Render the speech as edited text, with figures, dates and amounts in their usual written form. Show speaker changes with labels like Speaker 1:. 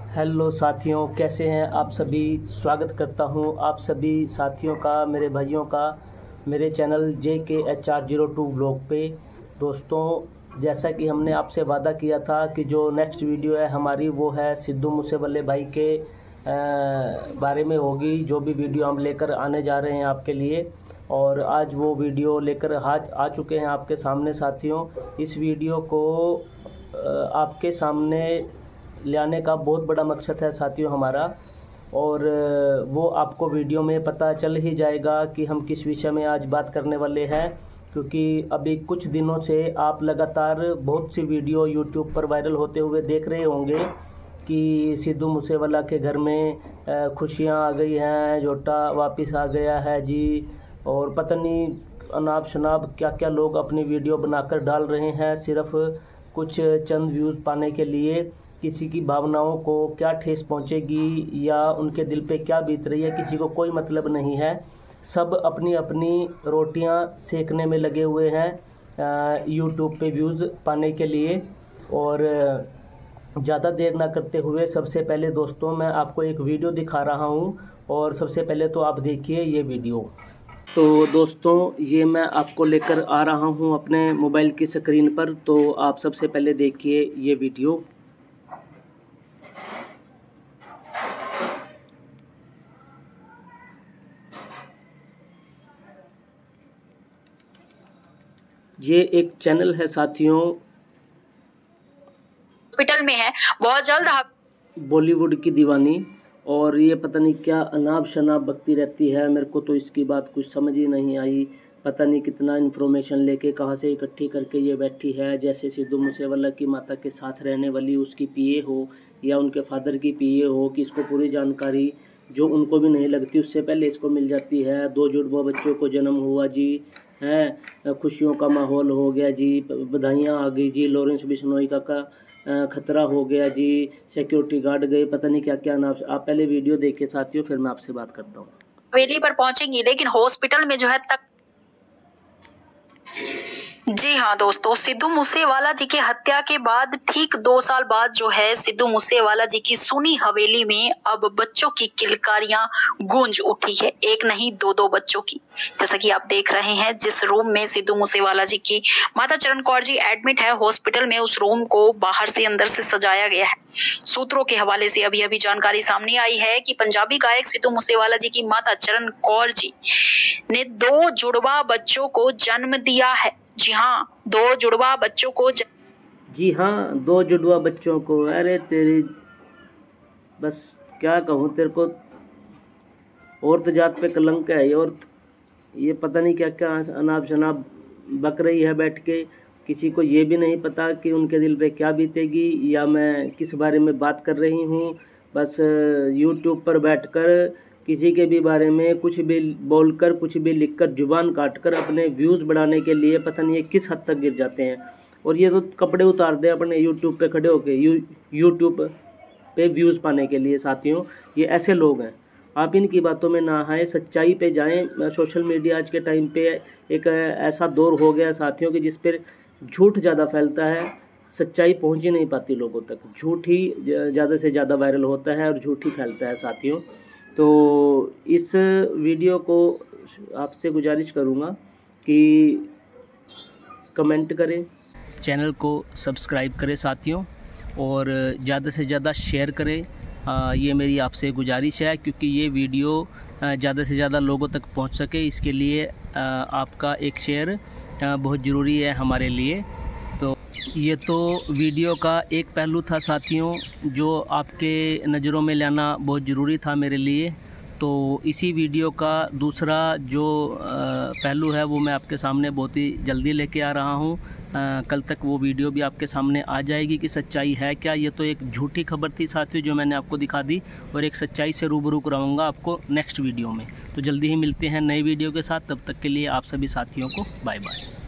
Speaker 1: Hello साथियों, कैसे हैं आप सभी। स्वागत करता हूं आप सभी साथियों का, मेरे भाइयों का, मेरे चैनल JKHR02 व्लॉग पे। दोस्तों, जैसा कि हमने आपसे वादा किया था कि जो नेक्स्ट वीडियो है हमारी वो है सिद्धू मूसेवाले भाई के बारे में होगी। जो भी वीडियो हम लेकर आने जा रहे हैं आपके लिए, और आज वो वीडियो लेकर आ चुके हैं आपके सामने साथियों। इस वीडियो को आपके सामने ले आने का बहुत बड़ा मकसद है साथियों हमारा, और वो आपको वीडियो में पता चल ही जाएगा कि हम किस विषय में आज बात करने वाले हैं। क्योंकि अभी कुछ दिनों से आप लगातार बहुत सी वीडियो यूट्यूब पर वायरल होते हुए देख रहे होंगे कि सिद्धू मूसेवाला के घर में खुशियां आ गई हैं, जोटा वापस आ गया है जी, और पता नहीं अनाप शनाप क्या क्या लोग अपनी वीडियो बनाकर डाल रहे हैं सिर्फ कुछ चंद व्यूज़ पाने के लिए। किसी की भावनाओं को क्या ठेस पहुंचेगी या उनके दिल पे क्या बीत रही है, किसी को कोई मतलब नहीं है। सब अपनी अपनी रोटियां सेकने में लगे हुए हैं यूट्यूब पे व्यूज़ पाने के लिए। और ज़्यादा देर ना करते हुए सबसे पहले दोस्तों मैं आपको एक वीडियो दिखा रहा हूं, और सबसे पहले तो आप देखिए ये वीडियो। तो दोस्तों, ये मैं आपको लेकर आ रहा हूं अपने मोबाइल की स्क्रीन पर, तो आप सबसे पहले देखिए ये वीडियो। ये एक चैनल है साथियों,
Speaker 2: हॉस्पिटल में है, बहुत जल्द
Speaker 1: बॉलीवुड की दीवानी, और ये पता नहीं क्या अनाप शनाप बकती रहती है। मेरे को तो इसकी बात कुछ समझ ही नहीं आई। पता नहीं कितना इन्फॉर्मेशन लेके कहाँ से इकट्ठी करके ये बैठी है, जैसे सिद्धू मूसेवाला की माता के साथ रहने वाली उसकी पीए हो या उनके फादर की पीए हो, कि इसको पूरी जानकारी जो उनको भी नहीं लगती उससे पहले इसको मिल जाती है। 2 जुड़वा बच्चों को जन्म हुआ जी, हैं, खुशियों का माहौल हो गया जी, बधाइयाँ आ गई जी, लॉरेंस बिश्नोई का खतरा हो गया जी, सिक्योरिटी गार्ड गए, पता नहीं क्या क्या नाम। आप पहले वीडियो देखिए साथियों, फिर मैं आपसे बात करता हूँ।
Speaker 2: हवेली पर पहुंचेंगी, लेकिन हॉस्पिटल में जो है तक। जी हाँ दोस्तों, सिद्धू मूसेवाला जी के हत्या के बाद ठीक 2 साल बाद जो है सिद्धू मूसेवाला जी की सुनी हवेली में अब बच्चों की किलकारियां गूंज उठी है। एक नहीं 2 बच्चों की। जैसा कि आप देख रहे हैं, जिस रूम में सिद्धू मूसेवाला जी की माता चरण कौर जी एडमिट है हॉस्पिटल में, उस रूम को बाहर से अंदर से सजाया गया है। सूत्रों के हवाले से अभी अभी जानकारी सामने आई है कि पंजाबी गायक सिद्धू मूसेवाला जी की माता चरण कौर जी ने 2 जुड़वा बच्चों को जन्म दिया है। जी हाँ, 2 जुड़वा बच्चों को
Speaker 1: जी हाँ, 2 जुड़वा बच्चों को। अरे तेरी, बस क्या कहूँ तेरे को, औरत जात पे कलंक है ये औरत। ये पता नहीं क्या क्या अनाप शनाप बक रही है बैठ के। किसी को ये भी नहीं पता कि उनके दिल पे क्या बीतेगी या मैं किस बारे में बात कर रही हूँ। बस यूट्यूब पर बैठकर किसी के भी बारे में कुछ भी बोलकर, कुछ भी लिखकर, जुबान काटकर अपने व्यूज़ बढ़ाने के लिए पता नहीं किस हद तक गिर जाते हैं। और ये तो कपड़े उतार दें अपने यूट्यूब पे खड़े होके, यूट्यूब पे व्यूज़ पाने के लिए साथियों। ये ऐसे लोग हैं, आप इनकी बातों में ना आए, सच्चाई पे जाएं। सोशल मीडिया आज के टाइम पे एक ऐसा दौर हो गया साथियों कि जिस पर झूठ ज़्यादा फैलता है, सच्चाई पहुंच ही नहीं पाती लोगों तक। झूठ ही ज़्यादा से ज़्यादा वायरल होता है और झूठ ही फैलता है साथियों। तो इस वीडियो को आपसे गुजारिश करूँगा कि कमेंट करें, चैनल को सब्सक्राइब करें साथियों, और ज़्यादा से ज़्यादा शेयर करें। ये मेरी आपसे गुजारिश है, क्योंकि ये वीडियो ज़्यादा से ज़्यादा लोगों तक पहुंच सके, इसके लिए आपका एक शेयर बहुत ज़रूरी है हमारे लिए। तो ये तो वीडियो का एक पहलू था साथियों, जो आपके नज़रों में लाना बहुत ज़रूरी था मेरे लिए। तो इसी वीडियो का दूसरा जो पहलू है वो मैं आपके सामने बहुत ही जल्दी लेके आ रहा हूँ। कल तक वो वीडियो भी आपके सामने आ जाएगी कि सच्चाई है क्या। ये तो एक झूठी खबर थी साथियों जो मैंने आपको दिखा दी, और एक सच्चाई से रूबरू कराऊंगा आपको नेक्स्ट वीडियो में। तो जल्दी ही मिलते हैं नए वीडियो के साथ, तब तक के लिए आप सभी साथियों को बाय बाय।